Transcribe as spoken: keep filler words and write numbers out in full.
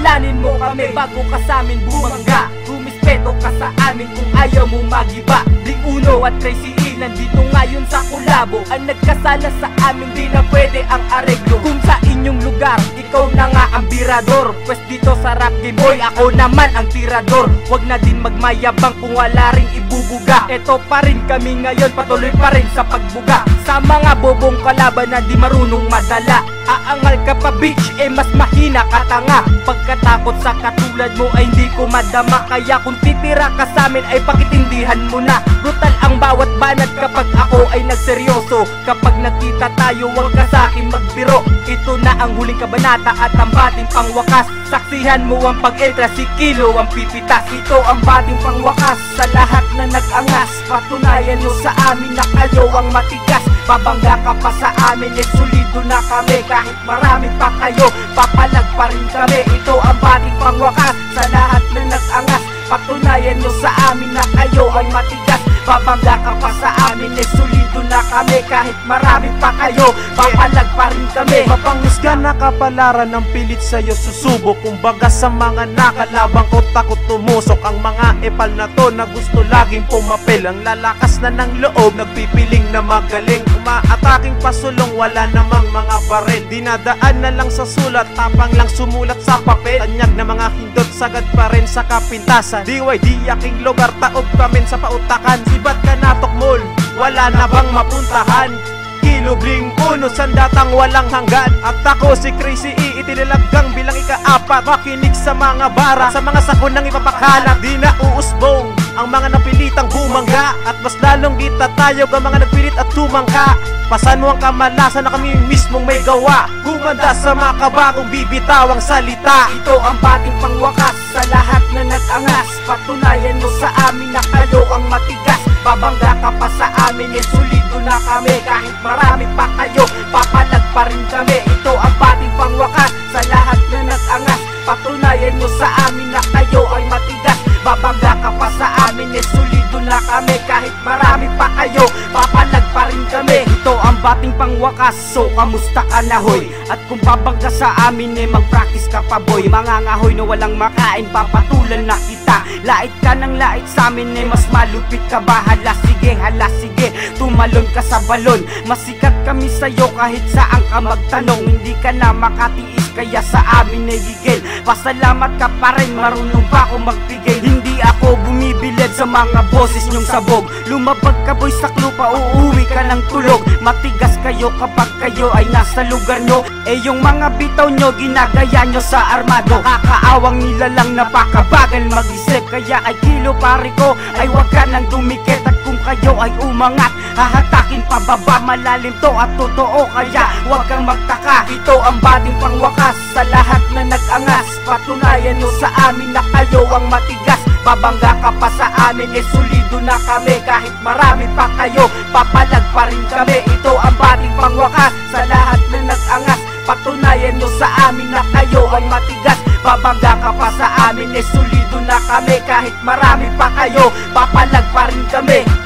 Kilalanin mo kami bago ka sa amin bumangga. Rumispeto ka sa amin kung ayaw mo magiba. Di Uno at Crazy E nandito ngayon sa kolabo. Ang nagkasala sa amin di na pwede ang areglo. Kung sa inyong lugar, ikaw na nga ang birador. Pwes dito sa Rap Game Boy, ako naman ang tirador. Huwag na din magmayabang kung wala ring ibubuga. Eto pa rin kami ngayon, patuloy pa rin sa pagbuga. Sa mga bobong kalaban na di marunong madala. Aangal ka pa bitch, eh mas mahina ka tanga. Pagkatakot sa katulad mo ay hindi ko madama. Kaya kung titira ka sa amin ay pakitindihan mo na. Brutal ang bawat banat kapag ako ay nagseryoso. Kapag nakita tayo huwag ka sa'kin magbiro. Ito na ang huling kabanata at ang bating pangwakas. Saksihan mo ang pag-entra, si Kilo ang pipitas. Ito ang bating pangwakas sa lahat na nag-angas. Patunayan mo sa amin na kayo ang matigas. Babangga ka pa sa amin, eh solido na kami. Kahit marami pa kayo, papalag pa rin kami. Ito ang bating pangwakas sa lahat na nag-angas. Patunayan mo sa amin na kayo ay matigas. Babangga ka pa sa amin, eh solido na kami. Kahit marami pa kayo, papalag pa rin kami. Mapanghusga na kapalaran ng pilit sa'yo susubok. Kumbaga sa mga nakalabang ko takot tumusok. Ang mga epal na to na gusto laging pumapel. Ang lalakas na ng loob, nagpipiling na magaling. Umaataking pasulong, wala namang mga baril. Dinadaan na lang sa sulat, tapang lang sumulat sa papel. Tanyag na mga hindot, sagad pa rin sa kapintasan. D Y D aking lugar, taob kamin sa pautakan. Sibat ka natok mall, wala na bang mapuntahan? Kilo Bling Uno, sandatang walang hanggan. At ako si Crazy E, itinilaggang bilang ikaapat. Makinig sa mga bara, sa mga sakon ng ipapakalat. Di na uusbong ang mga napilitang bumangga. At mas lalong itatayog ang mga nagpilit at tumangka. Pasan mo ang kamalasan na kami mismong may gawa. Gumanda sa mga kabagong bibitawang salita. Ito ang bating pangwakas sa lahat na nag-angas. Patunayan mo sa amin na kayo ang matigas. Babangga ka pa sa amin, eh solido na kami. Kahit marami pa kayo, papalag pa rin kami. Ito ang bating pangwakas sa lahat na nag-angas. Patunayan mo sa amin na kayo ay matigas. Babangga ka pa sa amin, eh solido na kami. Kahit marami pa kayo, papalag pa rin kami. Ito ang bating pangwakas, so kamusta ka na hoy? At kung babangga sa amin, eh mag-practice ka pa boy. Mangangahoy na walang makain, papatulan na kita. Lait ka ng lait sa amin, eh mas malupit ka ba? Hala sige, hala sige, tumalon ka sa balon. Masikat kami sa'yo kahit saan ka magtanong. Hindi ka na makatiis kaya sa amin ay gigil. Pasalamat ka pa rin, marunong pa ako magpigil. Hindi ako bumibilid sa mga boses nyong sabog. Lumabag ka boy sa klupa, uuwi ka ng tulog. Matigas kayo kapag kayo ay nasa lugar nyo. Eh yung mga bitaw nyo, ginagaya nyo sa armado. Kakaawang nila lang napakabagal mag-isip. Kaya ay Kilo pare ko, ay wag ka nang dumikit. At kung kayo ay umangat, hahatakin pababa. Malalim to at totoo, kaya wag kang magtaka. Ito ang bating pangwakas sa lahat na nag-angas. Patunayan nyo sa amin na kayo ang matigas. Babangga ka pa sa amin, eh solido na kami. Kahit marami pa kayo, papalag pa rin kami. Ito ang bating pangwakas sa lahat na nag-angas. Patunayan nyo sa amin na kayo ay matigas. Babangga ka pa sa amin, eh solido na kami. Kahit marami pa kayo, papalag pa rin kami.